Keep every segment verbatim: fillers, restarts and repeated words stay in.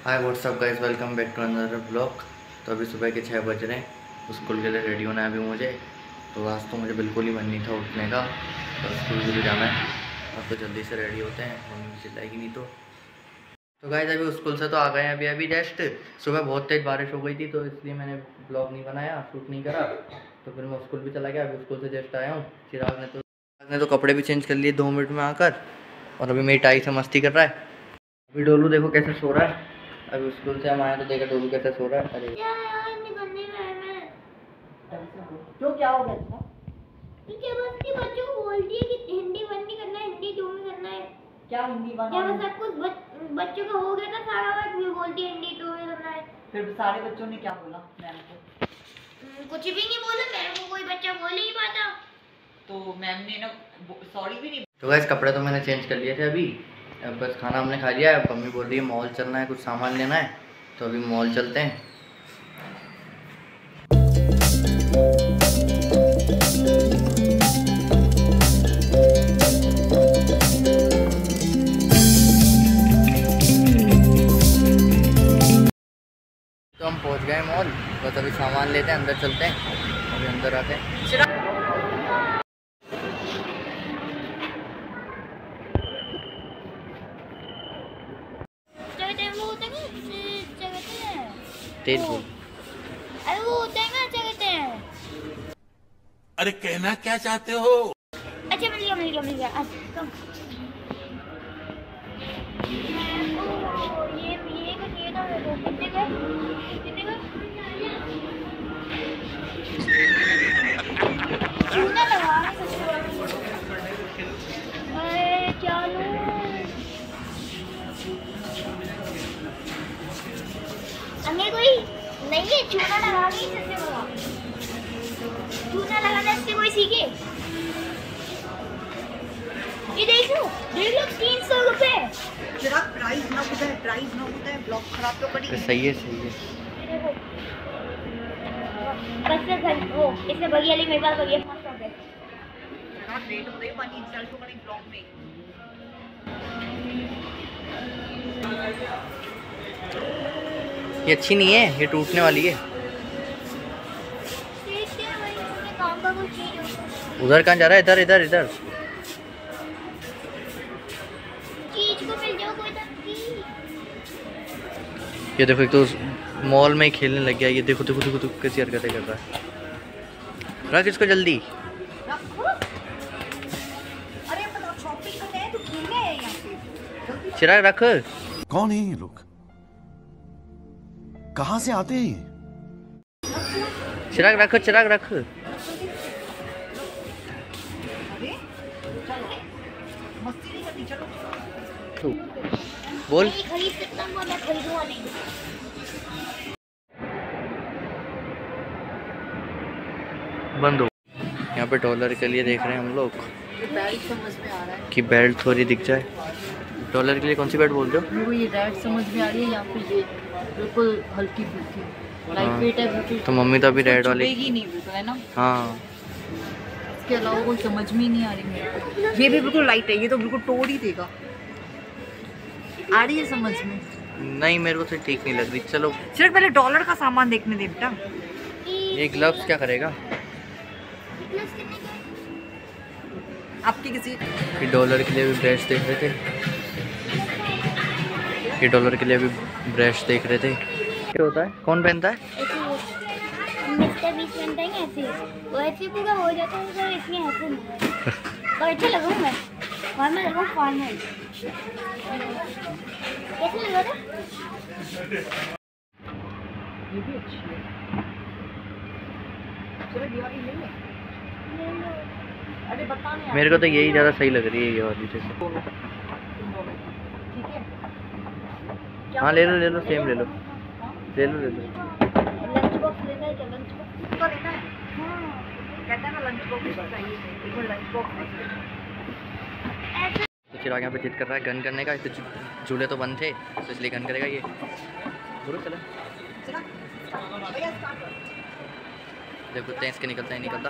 Hi WhatsApp guys, welcome back to another blog. तो अभी सुबह के छः बज रहे हैं। स्कूल के लिए रेडी होना है अभी मुझे। तो आज तो मुझे बिल्कुल ही मन नहीं था उठने का, तो स्कूल के लिए जाना है। अब तो जल्दी से रेडी होते हैं, मम्मी चिल्लाएगी नहीं तो। तो गाइस अभी स्कूल से तो आ गए हैं अभी अभी जस्ट। सुबह बहुत तेज़ बारिश हो गई थी तो इसलिए मैंने ब्लॉग नहीं बनाया, शूट नहीं करा। तो फिर मैं स्कूल भी चला गया। अभी स्कूल से जस्ट आया हूँ। चिराग ने तो चिराग ने तो कपड़े भी चेंज कर लिए दो मिनट में आकर, और अभी मेरी टाई से मस्ती कर रहा है। अभी डोलू देखो कैसे सो रहा है। अभी स्कूल से हम आए तो देखा डोलू कैसे सो रहा है। अरे क्या यार, निकलने में है मैं। तो क्या हो गया था? क्या बस की बच्चों को बोल दिए कि हिंदी वन नहीं करना है, हिंदी टू में करना है। क्या हिंदी वन? क्या बस सब कुछ बच, बच्चों का हो गया था सारा वर्क, भी बोल दिया हिंदी टू में करना है। फिर सारे बच्चों ने क्या बोला मैम को? कुछ भी नहीं बोला मैम को, कोई बच्चा बोल ही नहीं पाता। तो मैम ने ना सॉरी भी नहीं। तो गाइस कपड़े तो मैंने चेंज कर लिए थे अभी। अब बस खाना हमने खा लिया है। मम्मी बोल रही है मॉल चलना है, कुछ सामान लेना है, तो अभी मॉल चलते हैं। तो हम पहुंच गए मॉल, बस अभी सामान लेते हैं, अंदर चलते हैं। अभी अंदर आते हैं। तेज बोल। अरे वो होता है ना, क्या कहते हैं? अरे कहना क्या चाहते हो? अच्छा मिल गया मिल गया मिल गया। अच्छा ये ये कुछ ये ना कितने का कितने का चूना लगा अरे क्या लूं? हमें कोई नहीं है चूना लगा नहीं सकते बाबा। चूना लगाने से कोई सीखे। ये देख लो देख लो तीन सौ रुपए। जरा प्राइस ना होता है, प्राइस ना होता है, ब्लॉक खराब तो करी। सही है सही है। बस से घर वो इससे बगिया ले मेरे पास बगिया पाँच सौ रुपए। जरा रेट होते हैं पानी इंस्टॉल तो करी ब्लॉक में। ये अच्छी नहीं है, ये टूटने वाली है। देखते हैं भाई अपने काम का कुछ चीज हो। उधर कहाँ जा रहा है? इधर इधर इधर। चीज को मिल जाओ कोई तो। ये देखो, एक तो मॉल में ही खेलने लग गया। ये देखो देखो देखो देखो कैसी हरकतें कर रहा है। रख इसको जल्दी। रखो। अरे मतलब शॉपिंग करने हैं तो खेलने हैं यहाँ पे। चिराग रख। कौन है ये लोग? कहाँ से आते हैं ये? चिराग रख, चिराग रख। अरे चलो मस्ती नहीं करनी, चलो। बोल। मैं खरीद सकता हूँ, मैं खरीदूंगा नहीं। बंद हो। यहाँ पे डॉलर के लिए देख रहे हैं हम लोग बेल्ट समझ में आ रहा है कि बेल्ट थोड़ी दिख जाए। डॉलर के लिए कौन सी बेल्ट बोल रहे हो? मेरे को ये रेड समझ में आ रही है। यहाँ पे ये बिल्कुल हल्की फुल्की लाइट वेट है बिल्कुल। तो मम्मी तो अभी रेड वाली चुभेगी नहीं बिल्कुल, है ना? हाँ। इसके अलावा कोई समझ में ही नहीं आ रही मेरे को। ये भी बिल्कुल लाइट है, ये तो बिल्कुल तोड़ ही देगा। आ रही है समझ में? नहीं मेरे को तो ठीक नहीं लग रही। चलो सिर्फ पहले डॉलर का सामान देखने दे बेटा। ये ग्लव्स क्या करेगा? आपकी किसी ये डॉलर के लिए भी ब्रश देख रहे थे। ये डॉलर के लिए भी ब्रश देख रहे थे। क्या होता है? कौन पहनता है? मिस्टर बीस पहनता है ऐसे, वो ऐसे पूरा हो जाता है तो इसमें ऐसे नहीं। और अच्छा लगा मैं फॉर्मल लगा फॉर्मल। कैसे लगा था? ये भी अच्छी है। चलो दिवाली ले ले। अरे बता नहीं। मेरे को तो यही ज़्यादा सही लग रही है, ये वाली जैसे। ठीक है। हाँ ले लो ले लो, सेम ले लो ले लो ले लो। लंच बॉक्स लेना है क्या? लंच बॉक्स उसका लेना है। कहता है ना लंच बॉक्स चाहिए। एक बार लंच बॉक्स ऐसे। तो चिराग यहाँ पे जिद कर रहा है गन करने का। तो झूले तो बंद थे तो इसलिए गन करेगा ये। बोलो चलो। देखो तेज के निकलता ही निकलता।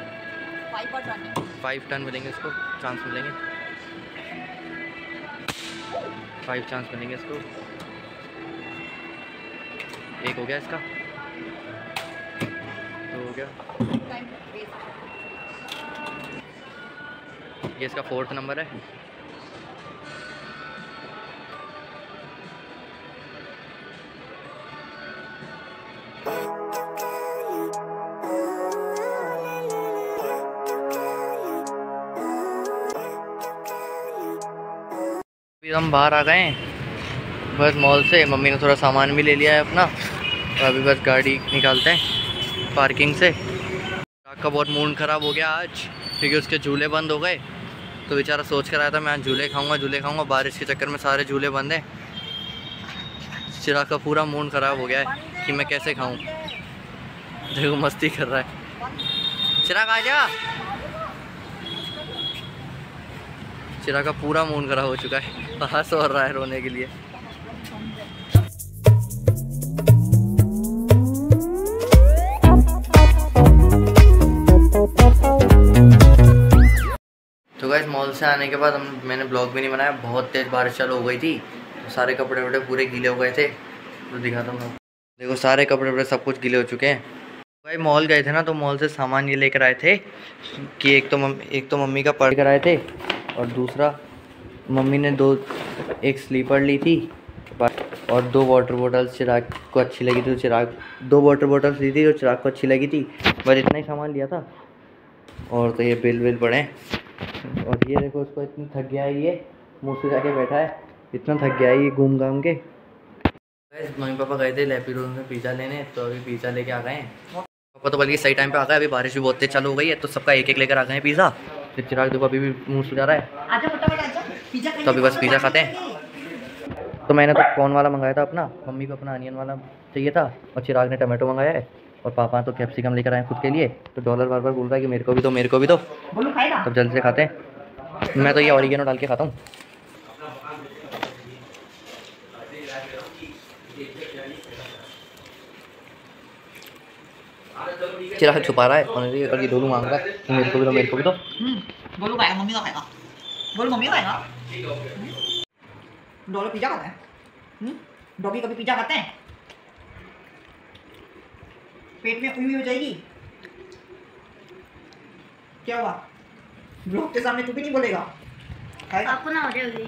फाइव टर्न मिलेंगे उसको, चांस मिलेंगे। फाइव चांस मिलेंगे इसको। एक हो गया इसका, तो हो गया ये इसका फोर्थ नंबर है। हम बाहर आ गए हैं बस मॉल से। मम्मी ने थोड़ा सामान भी ले लिया है अपना, तो अभी बस गाड़ी निकालते हैं पार्किंग से। का बहुत मूड ख़राब हो गया आज क्योंकि उसके झूले बंद हो गए, तो बेचारा सोच कर आया था मैं आज झूले खाऊंगा झूले खाऊंगा बारिश के चक्कर में सारे झूले बंद हैं। चिराग का पूरा मूड ख़राब हो गया है कि मैं कैसे खाऊं। देखो मस्ती कर रहा है। चिराग आ जा। चिराग का पूरा मूड ख़राब हो चुका है, हंस और रहा है रोने के लिए। तो गाइस मॉल से आने के बाद हम मैंने ब्लॉग भी नहीं बनाया, बहुत तेज़ बारिश चालू हो गई थी, तो सारे कपड़े वपड़े पूरे गीले हो गए थे। तो दिखाता हूँ, देखो सारे कपड़े वपड़े सब कुछ गीले हो चुके हैं। भाई मॉल गए थे ना, तो मॉल से सामान ये लेकर आए थे कि एक तो मम, एक तो मम्मी का पढ़ कर आए थे, और दूसरा मम्मी ने दो एक स्लीपर ली थी और दो वाटर बोटल्स चिराग को अच्छी लगी थी, तो चिराग दो वाटर बोटल्स ली थी जो चिराग को अच्छी लगी थी, बस इतना ही सामान लिया था। और तो ये बिल विल पड़े, और ये देखो उसको इतना थक गया है, ये मुँह से जाके बैठा है, इतना थक गया है ये घूम घाम के। मम्मी पापा गए थे लैपी में पिज़्ज़ा लेने, तो अभी पिज़्ज़ा लेके आ गए हैं। पापा तो बल्कि सही टाइम पे आ गए, अभी बारिश भी बहुत तेज चालू हो गई है, तो सबका एक एक लेकर आ गए हैं पिज़्ज़ा। फिर चिराग देखो अभी भी मुँह सुझा रहा है, आजा फटाफट आजा, पिज़्ज़ा तो अभी बस पिज़्ज़ा खाते हैं। तो मैंने तो कॉर्न वाला मंगाया था अपना, मम्मी को अपना अनियन वाला चाहिए था, और चिराग ने टमाटो मंगाया है, और पापा तो कैप्सिकम लेकर आए खुद के लिए। तो डॉलर बार बार बोल रहा है कि मेरे को भी दो मेरे को भी दो, तब जल्द से खाते हैं। मैं तो ये ऑरिगेनो डाल के खाता हूँ। चिराग छुपा रहा है और ये और ये डोलू मांग रहा है कि मेरे को भी दो मेरे को भी दो। डोलू खाएगा, मम्मी का खाएगा, बोलो मम्मी खाएगा। डोलू पिज़्ज़ा खाता है, डॉगी कभी पिज़्ज़ा खाते हैं? पेट में उई हो जाएगी। क्या हुआ? ब्लॉग के सामने तू भी नहीं बोलेगा? आपको ना हो जाएगी।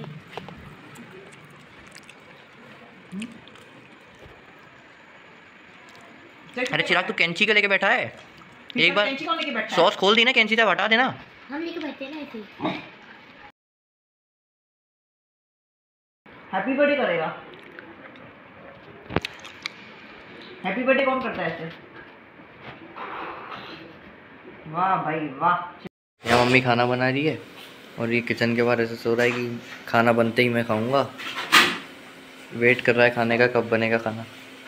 अरे चिराग तू कैंची को लेके बैठा है, एक बार सॉस खोल दी ना, कैंची से हटा देना। हम लेके बैठे हैं ना ऐसे। हैप्पी बर्थडे करेगा। हैप्पी बर्थडे कौन करता है ऐसे? वाह भाई वाह। यहाँ मम्मी खाना बना रही है, और ये किचन के बाहर ऐसे सो रहा है कि खाना बनते ही मैं खाऊंगा। वेट कर रहा है खाने का, कब बनेगा खाना।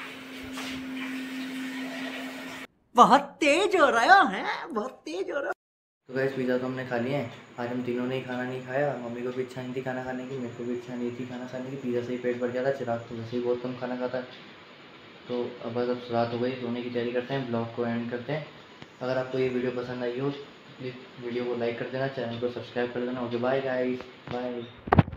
बहुत तेज हो रहा है, बहुत तेज हो रहा है। तो गैस पिज़्ज़ा तो हमने खा लिए हैं। आज हम तीनों ने ही खाना नहीं खाया, मम्मी को भी इच्छा नहीं थी खाना खाने की, मेरे को भी इच्छा नहीं थी खाना खाने की। पिज़्ज़ा से ही पेट भर गया था, चिराग तो वैसे ही बहुत कम खाना खाता है। तो अब बस अब रात हो गई, सोने की तैयारी करते हैं, ब्लॉग को एंड करते हैं। अगर आपको ये वीडियो पसंद आई हो तो प्लीज़ वीडियो को लाइक कर देना, चैनल को सब्सक्राइब कर देना। Okay bye guys, bye.